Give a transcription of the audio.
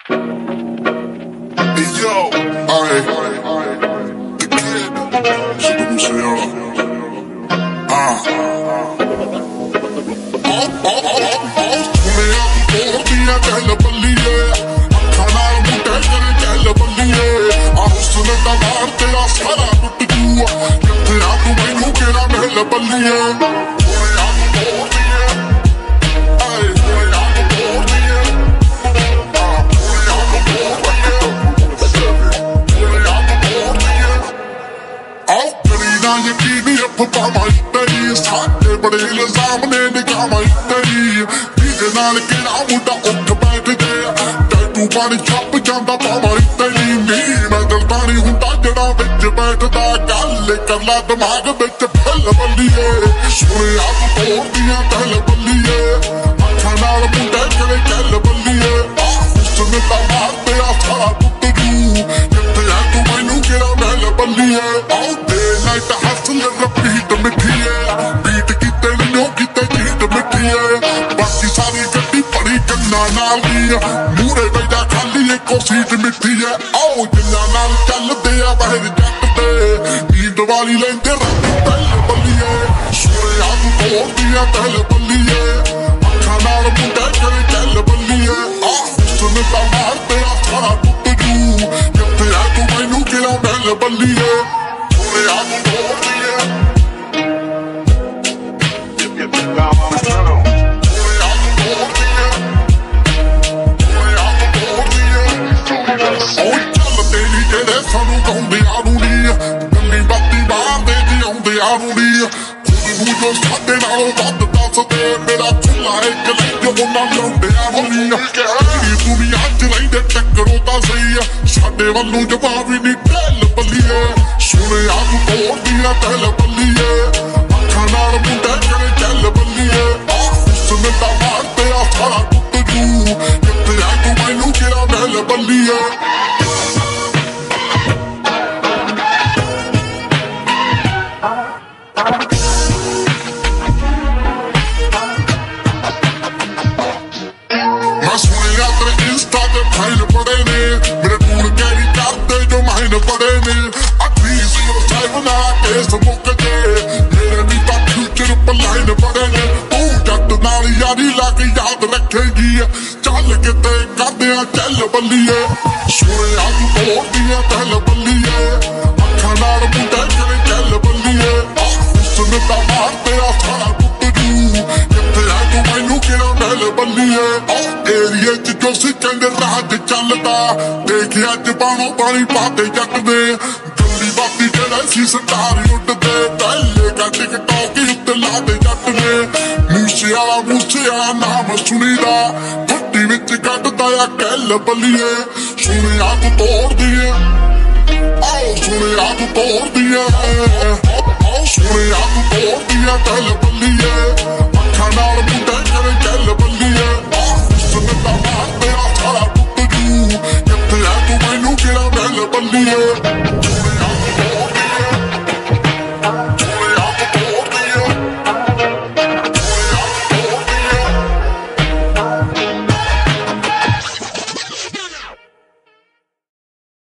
Hey yo, alright, the kid, Super Musiala. Suneya tell balliye, khana mute kare tell balliye. Sunne da baar tera sara tut jua, kitte aap mainu kera mehal balliye. Suneya bol diye, ay suneya bol diye. यकीनी अफवा माई तेरी साडे बड़े इल्जाम ने निकाह माई तेरी दीजे नाल केड़ा मुंडा उठ बैठ गया टैटू पानी छप जांदा पाई तेरी नी मैं दिल तानी हुंदा जड़ा विच बैठदा गल कर ला दिमाग विच फल बल्लीए सुने आप तोड़ दियां तल बल्लीए अखां नाल मुंडे करे चल बल्लीए हुस्न दा मार तेरा सारा टुट जू कित्थे आ तू मैनू केड़ा महल बल्लीए नाइट हसल रपीट मिठी है बीट किते नो किते जीत मिठी है बाकी सारी गड्डी बड़ी गन्ना नाल दी मूरे बैठा खाली एको सीट मिठी है आओ जिन्ना नाल चलदे आ बाहर जट दे नींद वाली लेंदे रब पहल बल्लीए सूरे आग तोड़ दिया तहल बल्लीए अखां नाल मुंडे करे चल बल्लीए हुस्न दा मार तेरा सारा टुट जू किते आ तू मैनू केड़ा महल बल्लीए सानू गाउंदे आनू नी गल्ली बाती मारदे जी आउंदे आनू नी खुद नू जो साडे नालों वध दसदे मेरा चुल्हा इक लैंदे उन्हां लाउंदे आनू नी तेरी दुनिया च लैंदे टक्करो तां सही साडे वल्लों जवाब ही नी ढल बल्लीए सुने आग तोड़ दियां तहल बल्लीए अखां नाल मुंडे करे चल बल्लीए हुस्न दा मार तेरा सारा टुट जू कित्थे आ तू मैनू केड़ा महल बल्लीए फाइन पड़े ने मेरे टूर कैरी करते जो माइन पड़े ने ना केस मुक जे मेरे भी तो फ्यूचर पर लाइन पड़े ने तू जट नाल यारी लग याद रखेगी चल किते करदे चल बल्लीए सुने आग तोड़ दिया तहल बल्लीए अखां नाल मुंडे करे चल बल्लीए हुस्न दा मार तेरा सारा टुट जू किते आ तू मैनू केड़ा महल बल्लीए एरिया च जो सी कहंदे राज चलदा देखिया अज बाणों पानी पाते जट दे गल्ली बाती जेड़ा सी सटारी उड्डदे पहले का टिकटॉक उत्ते लादे जट ने मूसेआला नाम सुनीदा फट्टी विच कड्डदा आ कैल बल्लीए सुने आग तोड़ दिए सुने आग तोड़ दिए सुने आग तोड़ दिए कैल